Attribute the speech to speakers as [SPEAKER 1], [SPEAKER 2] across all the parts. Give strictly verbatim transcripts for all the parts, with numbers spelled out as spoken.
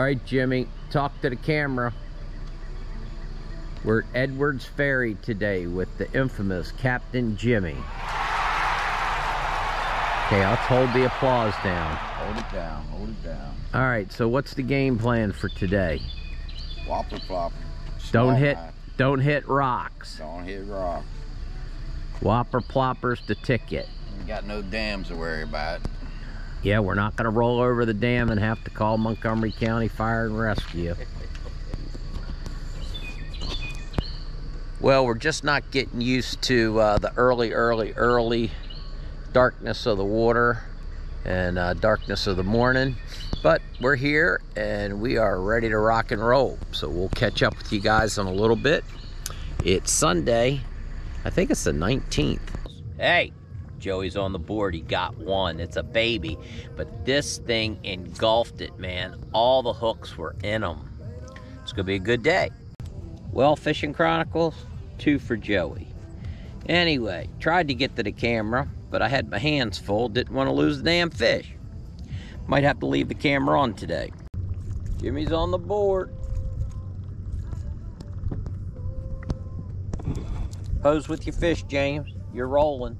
[SPEAKER 1] right, Jimmy, talk to the camera. We're at Edwards Ferry today with the infamous Captain Jimmy. Okay, let's hold the applause down.
[SPEAKER 2] Hold it down, hold it down.
[SPEAKER 1] All right, so what's the game plan for today?
[SPEAKER 2] Whopper flopper.
[SPEAKER 1] Don't hit,
[SPEAKER 2] Eye.
[SPEAKER 1] don't hit rocks.
[SPEAKER 2] Don't hit rocks.
[SPEAKER 1] Whopper ploppers to ticket.
[SPEAKER 2] You got no dams to worry about.
[SPEAKER 1] Yeah, we're not gonna roll over the dam and have to call Montgomery County Fire and Rescue. Well, we're just not getting used to uh, the early, early, early darkness of the water and uh, darkness of the morning. But we're here and we are ready to rock and roll. So we'll catch up with you guys in a little bit. It's Sunday. I think it's the nineteenth. Hey, Joey's on the board. He got one. It's a baby. But this thing engulfed it, man. All the hooks were in them. It's going to be a good day. Well, Fishin Chronicles, two for Joey. Anyway, tried to get to the camera, but I had my hands full. Didn't want to lose the damn fish. Might have to leave the camera on today. Jimmy's on the board. Pose with your fish, James. You're rolling.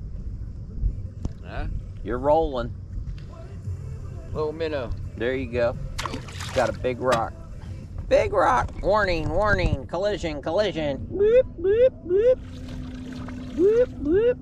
[SPEAKER 2] Huh?
[SPEAKER 1] You're rolling.
[SPEAKER 2] Little minnow.
[SPEAKER 1] There you go. Got a big rock. Big rock. Warning, warning. Collision, collision. Boop, boop, boop. Boop, boop.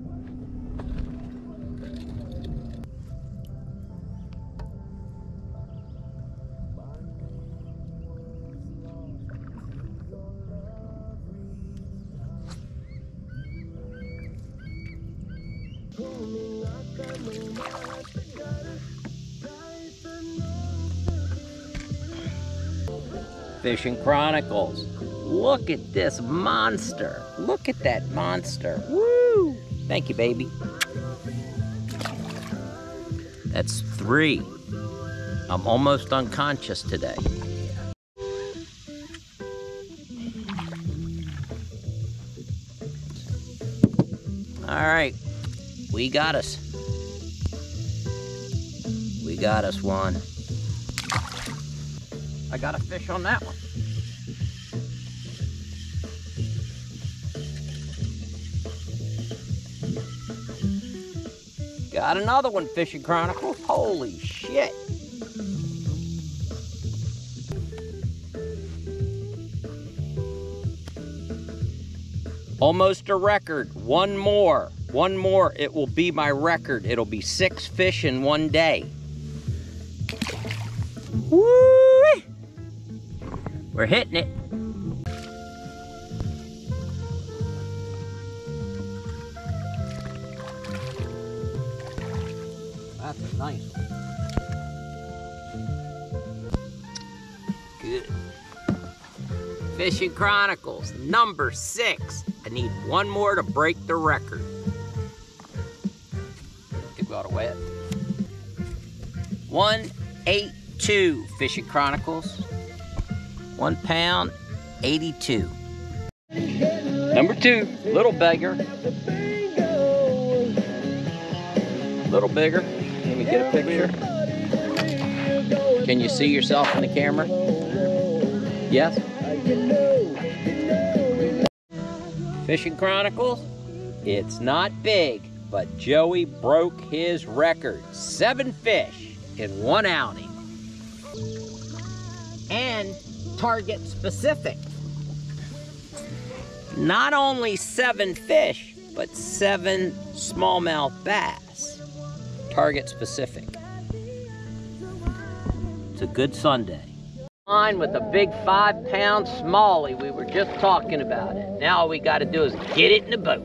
[SPEAKER 1] Fishin Chronicles. Look at this monster. Look at that monster. Woo! Thank you, baby. That's three. I'm almost unconscious today. All right, we got us. We got us one. I got a fish on that one. Got another one, Fishin Chronicles. Holy shit. Almost a record. One more. One more. It will be my record. It'll be six fish in one day. Woo! We're hitting it. That's a nice one. Good. Fishin Chronicles, number six. I need one more to break the record. Could go out wet. one eighty-two, Fishin Chronicles. One pound, eighty-two. Number two, little bigger. Little bigger. Let me get a picture. Can you see yourself in the camera? Yes? Fishin Chronicles, it's not big, but Joey broke his record. Seven fish in one outing. And target specific. Not only seven fish, but seven smallmouth bass. Target specific. It's a good Sunday. Line with a big five pound smallie. We were just talking about it. Now all we got to do is get it in the boat.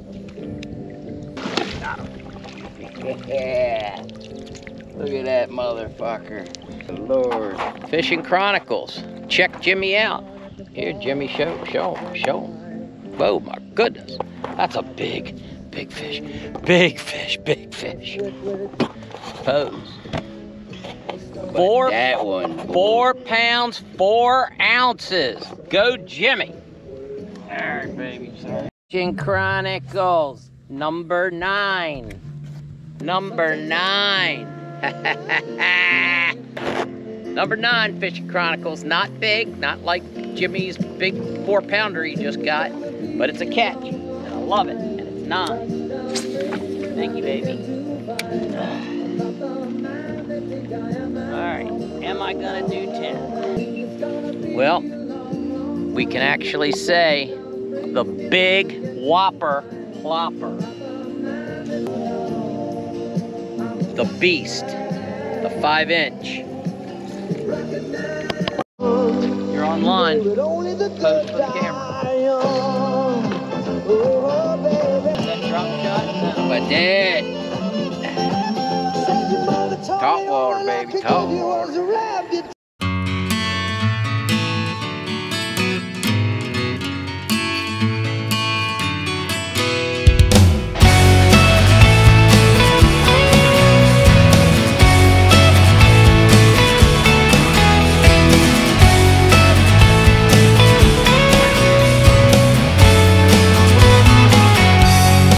[SPEAKER 1] Got him. Yeah.
[SPEAKER 2] Look at that motherfucker. Lord.
[SPEAKER 1] Fishin Chronicles. Check Jimmy out. Here, Jimmy, show, show him, show him. Oh my goodness. That's a big, big fish. Big fish, big fish. Pose. Four,
[SPEAKER 2] that one.
[SPEAKER 1] Four pounds, four ounces. Go, Jimmy.
[SPEAKER 2] All right, baby. Sorry.
[SPEAKER 1] Fishin Chronicles, number nine. Number nine. Number nine, Fishin Chronicles. Not big, not like Jimmy's big four pounder he just got, but it's a catch. And I love it. And it's nine. Thank you, baby. Alright, am I gonna do ten? Well, we can actually say the big whopper plopper. The beast. The five inch. You're online. Pose for the camera. That drop shot? No.
[SPEAKER 2] I did. Top water, baby, top water.